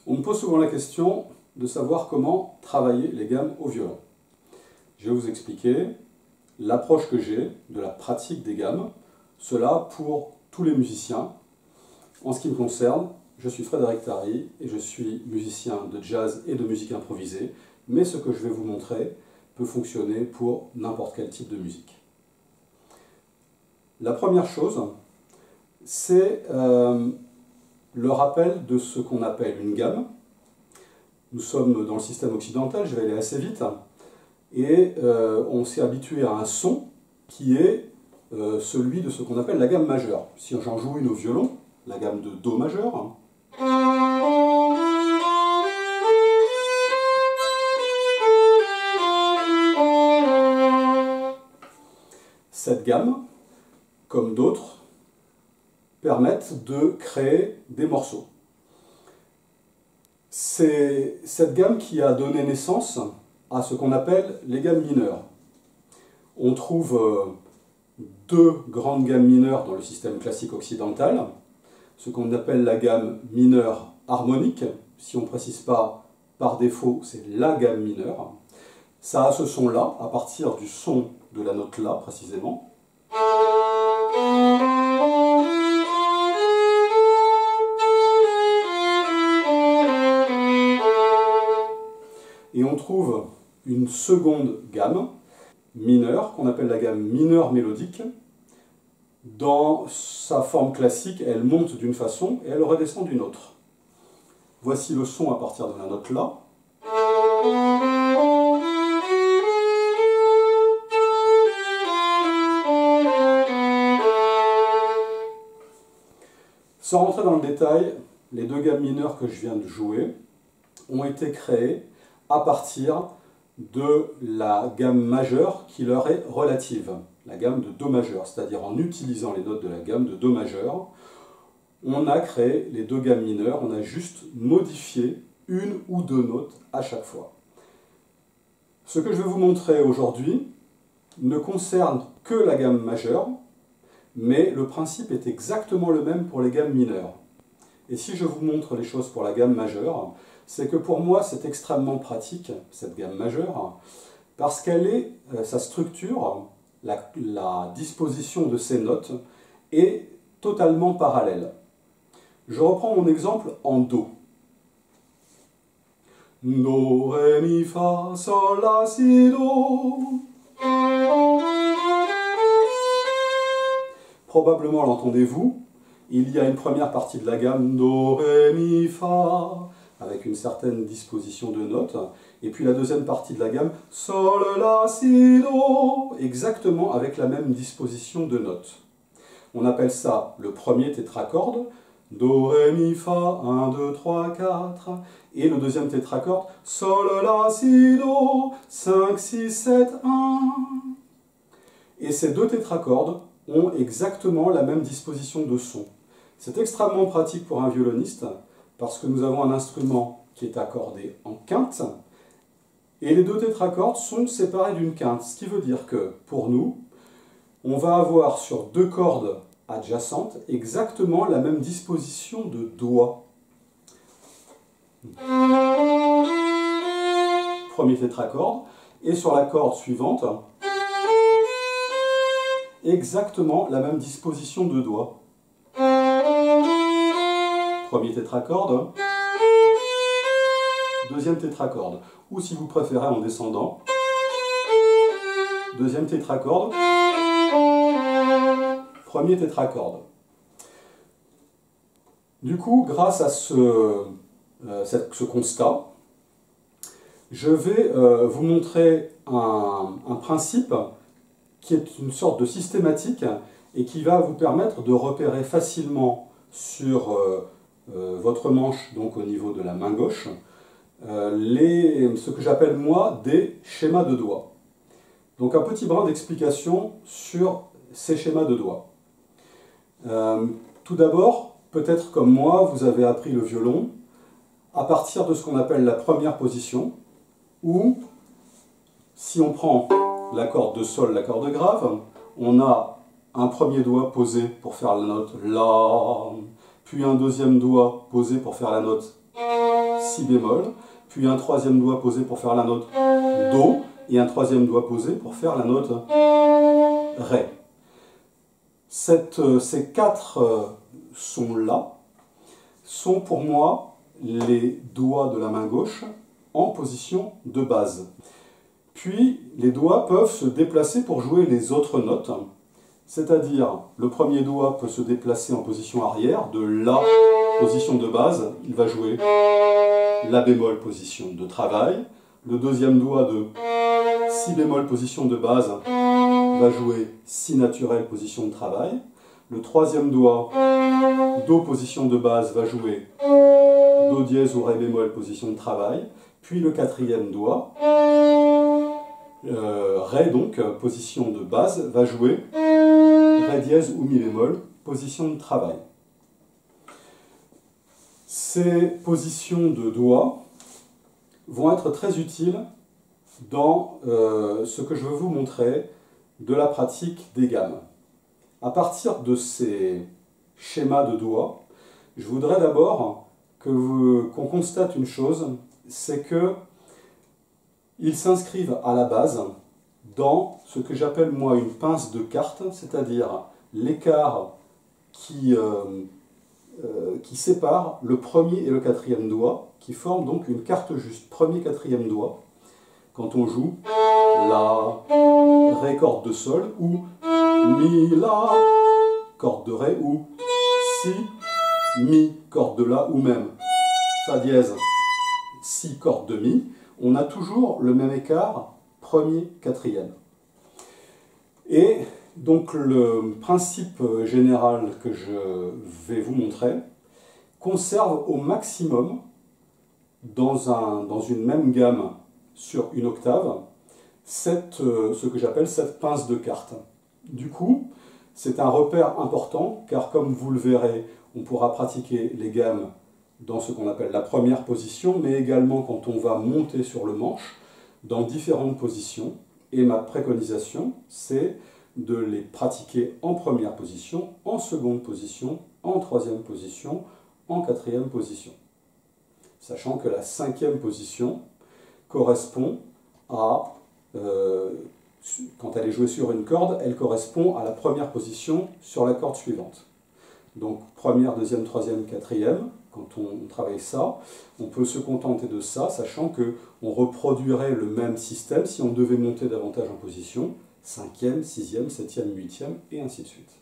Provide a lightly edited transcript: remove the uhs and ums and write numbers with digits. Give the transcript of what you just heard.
On me pose souvent la question de savoir comment travailler les gammes au violon. Je vais vous expliquer l'approche que j'ai de la pratique des gammes, cela pour tous les musiciens. En ce qui me concerne, je suis Frédéric Tary et je suis musicien de jazz et de musique improvisée, mais ce que je vais vous montrer peut fonctionner pour n'importe quel type de musique. La première chose, c'est le rappel de ce qu'on appelle une gamme. Nous sommes dans le système occidental, je vais aller assez vite, et on s'est habitué à un son qui est celui de ce qu'on appelle la gamme majeure. Si j'en joue une au violon, la gamme de Do majeur, cette gamme, comme d'autres, permettent de créer des morceaux. C'est cette gamme qui a donné naissance à ce qu'on appelle les gammes mineures. On trouve deux grandes gammes mineures dans le système classique occidental, ce qu'on appelle la gamme mineure harmonique. Si on ne précise pas par défaut, c'est la gamme mineure. Ça a ce son-là, à partir du son de la note La précisément. Et on trouve une seconde gamme mineure, qu'on appelle la gamme mineure mélodique. Dans sa forme classique, elle monte d'une façon et elle redescend d'une autre. Voici le son à partir de la note La. Sans rentrer dans le détail, les deux gammes mineures que je viens de jouer ont été créées à partir de la gamme majeure qui leur est relative, la gamme de Do majeur, c'est-à-dire en utilisant les notes de la gamme de Do majeur, on a créé les deux gammes mineures, on a juste modifié une ou deux notes à chaque fois. Ce que je vais vous montrer aujourd'hui ne concerne que la gamme majeure, mais le principe est exactement le même pour les gammes mineures. Et si je vous montre les choses pour la gamme majeure, c'est que pour moi c'est extrêmement pratique, cette gamme majeure, parce qu'elle est, sa structure, la disposition de ces notes est totalement parallèle. Je reprends mon exemple en Do. Do, Ré, Mi, Fa, Sol, La, Si, Do. Probablement l'entendez-vous, il y a une première partie de la gamme Do, Ré, Mi, Fa, avec une certaine disposition de notes, et puis la deuxième partie de la gamme Sol, La, Si, Do, exactement avec la même disposition de notes. On appelle ça le premier tétracorde, Do, Ré, Mi, Fa, 1, 2, 3, 4, et le deuxième tétracorde Sol, La, Si, Do, 5, 6, 7, 1. Et ces deux tétracordes ont exactement la même disposition de son. C'est extrêmement pratique pour un violoniste, parce que nous avons un instrument qui est accordé en quinte, et les deux tétracordes sont séparés d'une quinte, ce qui veut dire que, pour nous, on va avoir sur deux cordes adjacentes exactement la même disposition de doigts. Premier tétracorde, et sur la corde suivante, exactement la même disposition de doigts. Premier tétracorde, deuxième tétracorde, ou si vous préférez en descendant, deuxième tétracorde, premier tétracorde. Du coup, grâce à ce constat, je vais vous montrer un principe qui est une sorte de systématique et qui va vous permettre de repérer facilement sur votre manche, donc au niveau de la main gauche, ce que j'appelle moi des schémas de doigts. Donc un petit brin d'explication sur ces schémas de doigts. Tout d'abord, peut-être comme moi, vous avez appris le violon à partir de ce qu'on appelle la première position, où si on prend la corde de Sol, la corde grave, on a un premier doigt posé pour faire la note La, puis un deuxième doigt posé pour faire la note si bémol, puis un troisième doigt posé pour faire la note do, et un troisième doigt posé pour faire la note ré. Ces quatre sons-là sont pour moi les doigts de la main gauche en position de base. Puis les doigts peuvent se déplacer pour jouer les autres notes, c'est-à-dire le premier doigt peut se déplacer en position arrière, de la position de base, il va jouer la bémol position de travail, le deuxième doigt de si bémol position de base va jouer si naturel position de travail, le troisième doigt do position de base va jouer do dièse ou ré bémol position de travail, puis le quatrième doigt ré donc position de base va jouer ré dièse ou mi bémol position de travail. Ces positions de doigts vont être très utiles dans ce que je veux vous montrer de la pratique des gammes. À partir de ces schémas de doigts, je voudrais d'abord qu'on constate une chose, c'est que ils s'inscrivent à la base dans ce que j'appelle moi une pince de cartes, c'est-à-dire l'écart qui sépare le premier et le quatrième doigt, qui forme donc une carte juste, premier, quatrième doigt, quand on joue la, ré, corde de sol, ou mi, la, corde de ré, ou si, mi, corde de la, ou même fa dièse, si, corde de mi, on a toujours le même écart, premier, quatrième. Et donc le principe général que je vais vous montrer conserve au maximum dans une même gamme sur une octave ce que j'appelle cette pince de cartes. Du coup, c'est un repère important car comme vous le verrez, on pourra pratiquer les gammes dans ce qu'on appelle la première position, mais également quand on va monter sur le manche dans différentes positions. Et ma préconisation, c'est de les pratiquer en première position, en seconde position, en troisième position, en quatrième position. Sachant que la cinquième position correspond à, quand elle est jouée sur une corde, elle correspond à la première position sur la corde suivante. Donc première, deuxième, troisième, quatrième, quand on travaille ça, on peut se contenter de ça, sachant qu'on reproduirait le même système si on devait monter davantage en position, cinquième, sixième, septième, huitième, et ainsi de suite.